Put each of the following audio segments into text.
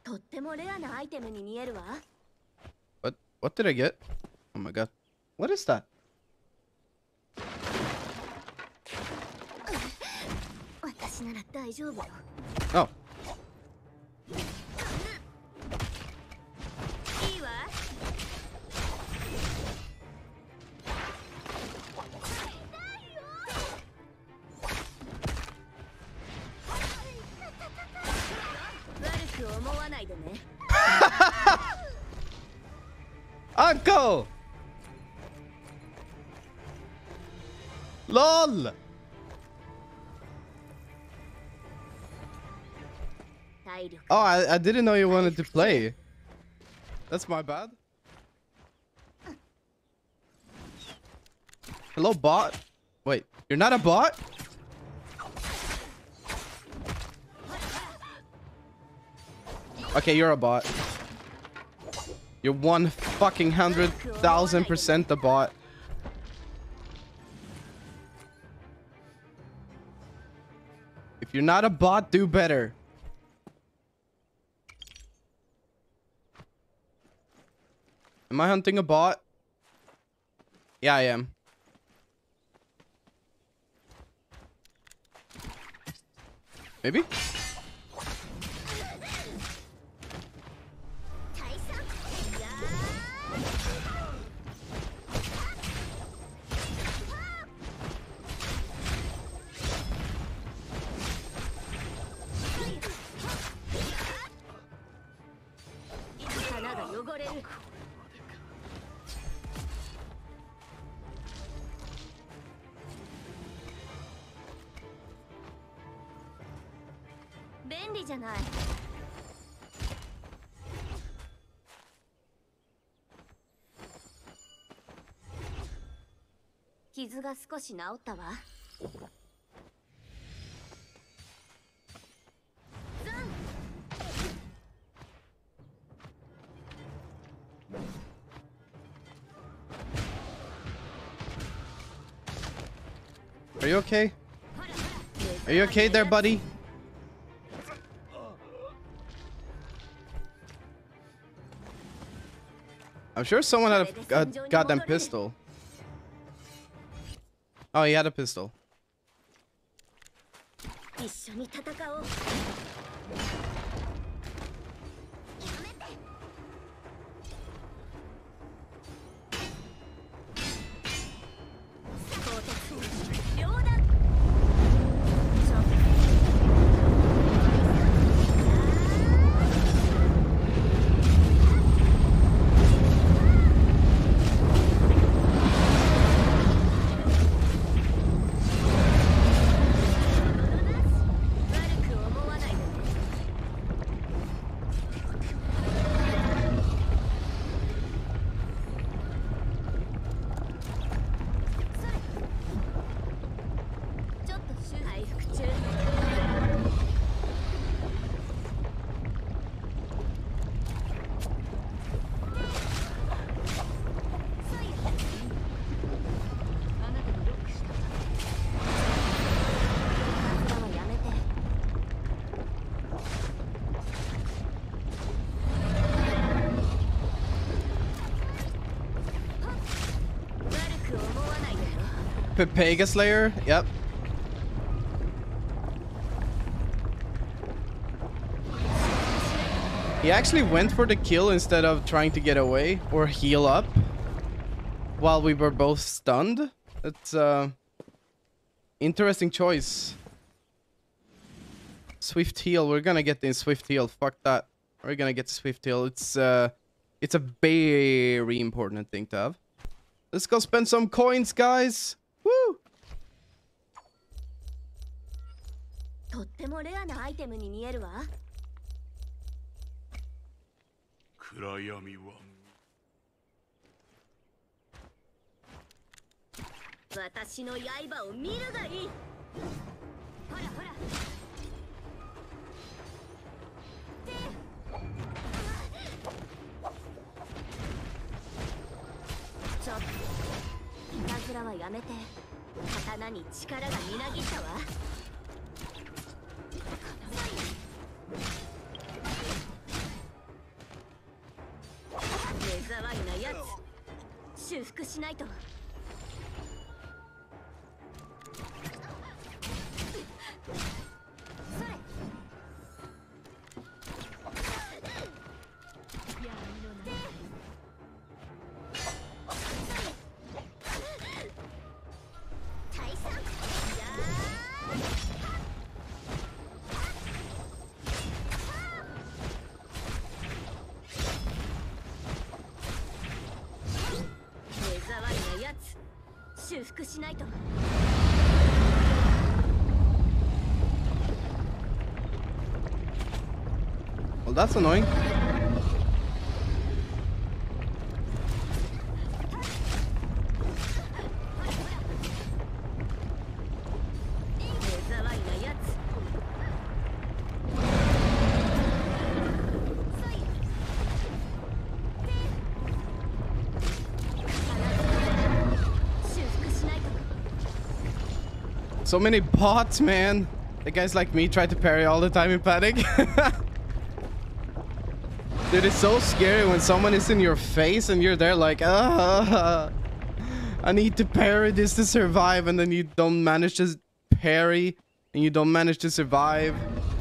What did I get? Oh my god. What is that? Oh. Uncle! LOL! Oh, I didn't know you wanted to play. That's my bad. Hello, bot? Wait, you're not a bot? Okay, you're a bot. You're 1,000,000% a bot. If you're not a bot, do better. Am I hunting a bot? Yeah, I am. Maybe? Are you okay? Are you okay there, buddy? I'm sure someone had a goddamn pistol. Oh, he had a pistol. Pegasus Slayer? Yep. He actually went for the kill instead of trying to get away or heal up while we were both stunned. It's interesting choice. Swift heal. We're gonna get the swift heal. Fuck that. We're gonna get the swift heal. It's a very important thing to have. Let's go spend some coins, guys. Woo! Well, that's annoying. So many bots, man. The guys like me try to parry all the time in panic. Dude, it's so scary when someone is in your face and you're there like, I need to parry this to survive, and then you don't manage to parry and you don't manage to survive.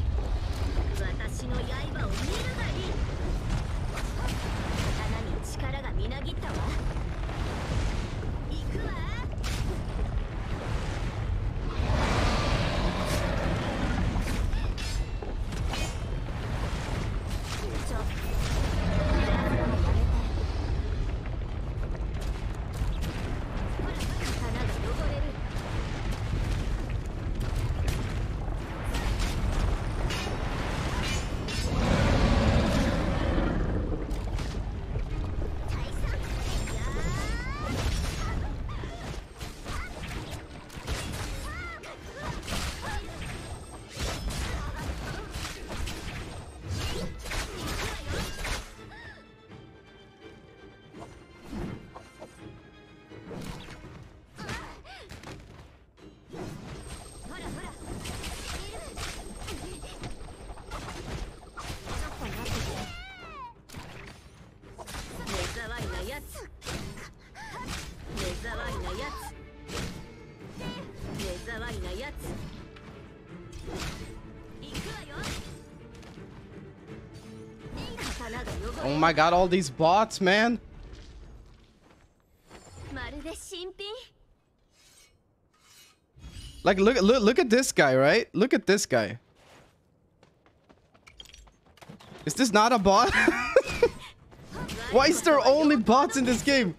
Oh my god, all these bots, man. Like, look at this guy, right? Look at this guy. Is this not a bot? Why is there only bots in this game?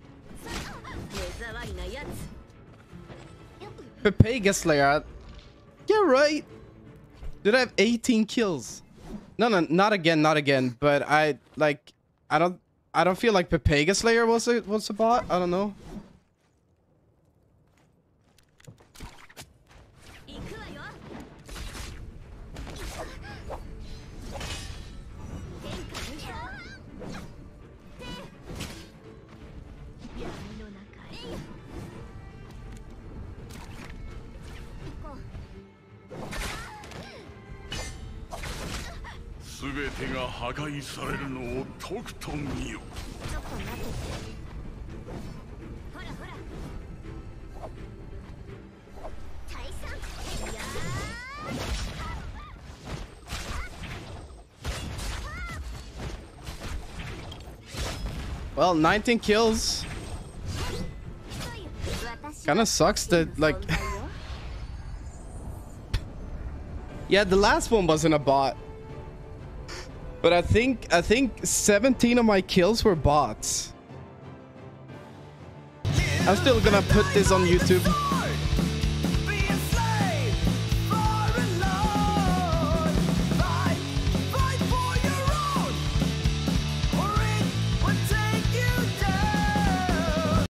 Pepega Slayer. Yeah, right. Did I have 18 kills? No, not again. But I don't feel like Pepega Slayer was a bot. I don't know. Well, 19 kills. Kinda sucks that, like... Yeah, the last one wasn't a bot. But I think 17 of my kills were bots. I'm still gonna put this on YouTube.